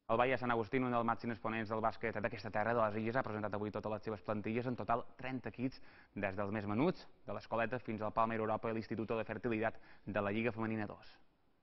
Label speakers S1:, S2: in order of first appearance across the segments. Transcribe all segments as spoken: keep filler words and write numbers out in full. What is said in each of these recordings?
S1: El Baia Sant Agustí, un dels màxims exponents del bàsquet d'aquesta terra de les Illes, ha presentat avui totes les seves plantilles, en total trenta equips, des dels més menuts, de l'escoleta fins al Palmer Europa i l'Instituto de Fertilitat de la Lliga Femenina dos.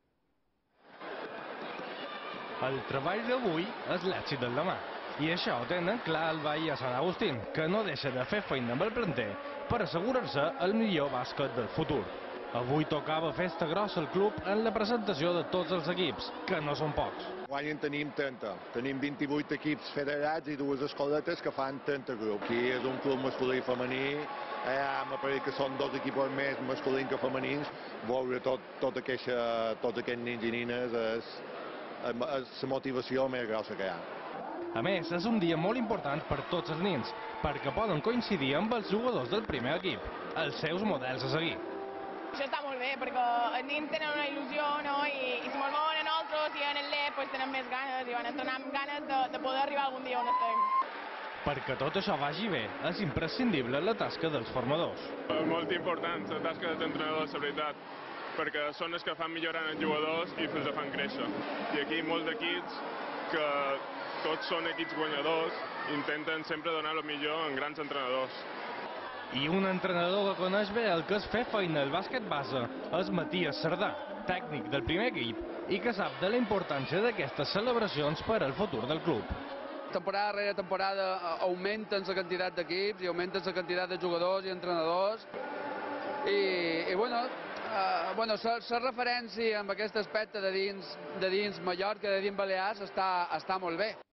S2: El treball d'avui és l'èxit del demà, i això ho tenen clar el Baia Sant Agustí, que no deixa de fer feina amb el planter per assegurar-se el millor bàsquet del futur. Avui tocava festa grossa al club en la presentació de tots els equips, que no són pocs.
S3: Guany en tenim trenta. Tenim vint-i-vuit equips federats i dues escoletes que fan trenta grups. Aquí és un club masculí i femení, allà m'apareix que són dos equips més masculins que femenins. Veure tot, tot aquesta, tots aquests nens i nines és, és la motivació més grossa que hi ha.
S2: A més, és un dia molt important per tots els nens, perquè poden coincidir amb els jugadors del primer equip, els seus models a seguir.
S4: Això està molt bé, perquè els nens tenen una il·lusió, no? I, i si molt veuen a nosaltres i en el L E P pues, tenen més ganes i van entrenar amb ganes de, de poder arribar algun dia on estem.
S2: Perquè tot això vagi bé, és imprescindible la tasca dels formadors.
S5: Molt important la tasca dels entrenadors, la veritat, perquè són els que fan millorar els jugadors i els fan créixer. I aquí molts equips, que tots són equips guanyadors, intenten sempre donar el millor en grans entrenadors.
S2: I un entrenador que coneix bé el que és fer feina al bàsquet base és Matías Cerdà, tècnic del primer equip, i que sap de la importància d'aquestes celebracions per al futur del club.
S6: Temporada rere temporada augmenten la quantitat d'equips i augmenten la quantitat de jugadors i entrenadors. I, i bueno, uh, bueno la referència amb aquest aspecte de dins, de dins Mallorca, de dins Balears, està, està molt bé.